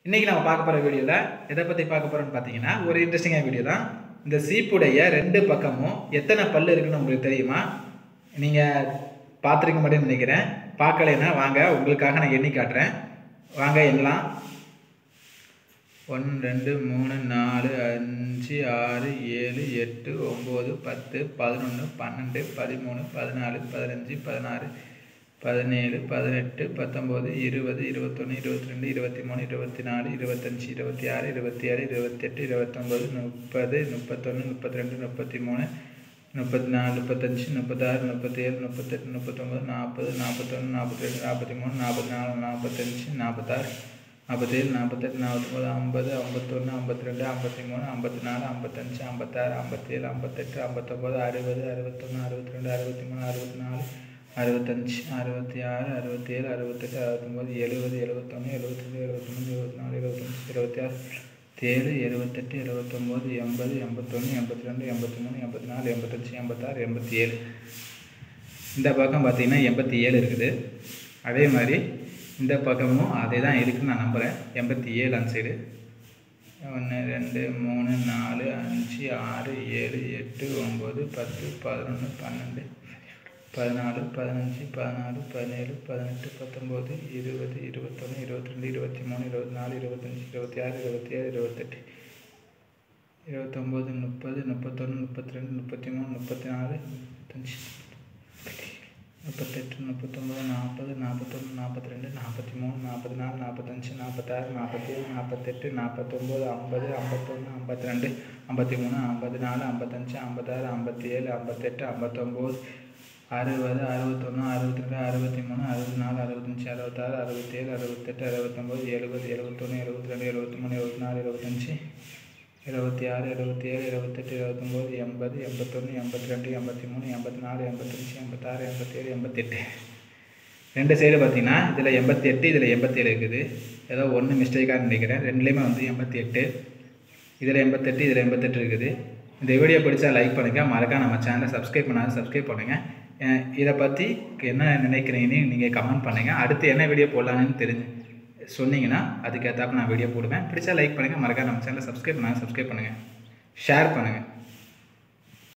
இன்றைக்கி நம்ம பார்க்க போகிற வீடியோவில் எதை பற்றி பார்க்க போகிறோன்னு பார்த்தீங்கன்னா ஒரு இன்ட்ரெஸ்டிங்கான வீடியோ தான். இந்த சீப்புடைய ரெண்டு பக்கமும் எத்தனை பல் இருக்குன்னு உங்களுக்கு தெரியுமா? நீங்கள் பார்த்துருக்க மாட்டேன்னு நினைக்கிறேன். பார்க்கலைன்னா வாங்க, உங்களுக்காக நான் எண்ணி காட்டுறேன். வாங்க எண்ணலாம். 1 2 3 4 5 6 7 8 9 10 11 12 13 14 15 16 17 18 19 20 21 22 23 24 25 26 27 28 29 30 31 32 33 34 35 36 37 38 39 40 41 42 43 44 45 46 47 48 49 50 51 52 53 54 55 56 57 58 59 60 61 62 63 64 65 66 67 68 69 70 71 72 73 74 25 26 7 78 79 80 81 82 83 84 85 86 87. இந்த பக்கம் பார்த்தீங்கன்னா 87 இருக்குது. அதே மாதிரி இந்த பக்கமும் அதே தான் இருக்குதுன்னு நான் நம்புகிறேன். 87 அந்த சைடு. 1 2 3 4 5 6 7 8 9 10 11 12 14 15 16 17 18 19 20 21 22 23 24 25 26 27 28 29 30 31 32 33 34 35 38 39 40 41 42 43 44 45 46 47 48 49 50 51 52 53 54 55 56 57 58 59 60 61 62 63 64 65 66 67 68 69 70 71 72 73 74 75 76 77 28 29 80 81 82 83 84 85 86 87 88. ரெண்டு சைடு பார்த்தீங்கன்னா இதில் 88 இதில் 87 இருக்குது. ஏதோ ஒன்று மிஸ்டேக்காக நினைக்கிறேன். ரெண்டுலேயுமே வந்து 88, இதில் 88 இதில் 88 இருக்குது. இந்த வீடியோ பிடிச்சா லைக் பண்ணுங்கள். மறக்காம நம்ம சேனலை சப்ஸ்கிரைப் பண்ணாலும் சப்ஸ்கிரைப் பண்ணுங்கள். இதை பற்றி என்ன நினைக்கிறீங்கன்னு நீங்கள் கமெண்ட் பண்ணுங்கள். அடுத்து என்ன வீடியோ போடலான்னு சொன்னீங்கன்னா அதுக்கேற்றாப்ப நான் வீடியோ போடுவேன். பிடிச்சா லைக் பண்ணுங்கள். மறக்காம நம்ம சேனலை சப்ஸ்கிரைப் பண்ணாலும் சப்ஸ்கிரைப் பண்ணுங்கள். ஷேர் பண்ணுங்கள்.